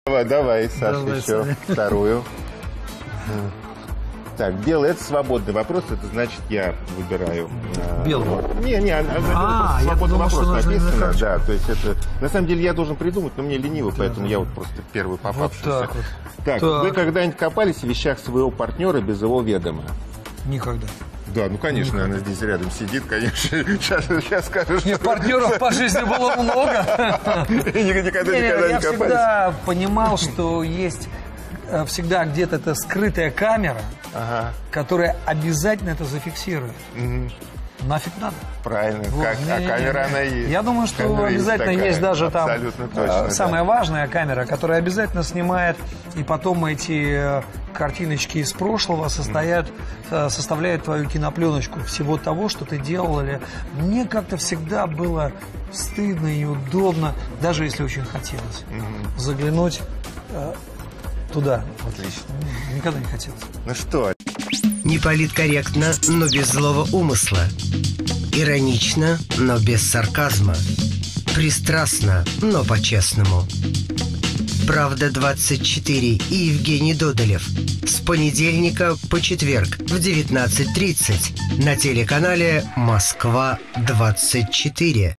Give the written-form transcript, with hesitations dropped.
Давай, Саша, Давай, еще Саня. вторую. Так, белый — это свободный вопрос, это значит, я выбираю. Белый? Не, я свободный подумал, что вопрос нужно именно написано, карточку. да, то есть это... На самом деле я должен придумать, но мне лениво, поэтому я вот просто первый попавшийся. Вот так вот. Так, вы когда-нибудь копались в вещах своего партнера без его ведома? Никогда. Да, ну, конечно, она здесь рядом сидит, конечно. Сейчас скажешь, Мне партнеров по жизни было много. Никогда Я не копались. всегда понимал, что есть всегда где-то эта скрытая камера, которая обязательно это зафиксирует. Нафиг надо. Правильно, Вот, камера она есть. Я думаю, что Камера обязательно такая, есть даже там абсолютно точно, самая важная камера, которая обязательно снимает, и потом эти картиночки из прошлого составляют твою кинопленочку всего того, что ты делал. Мне как-то всегда было стыдно и неудобно, даже если очень хотелось, заглянуть туда. Отлично. Никогда не хотелось. Ну что? Неполиткорректно, но без злого умысла. Иронично, но без сарказма. Пристрастно, но по-честному. «Правда-24» и Евгений Додолев. С понедельника по четверг в 19:30 на телеканале «Москва-24».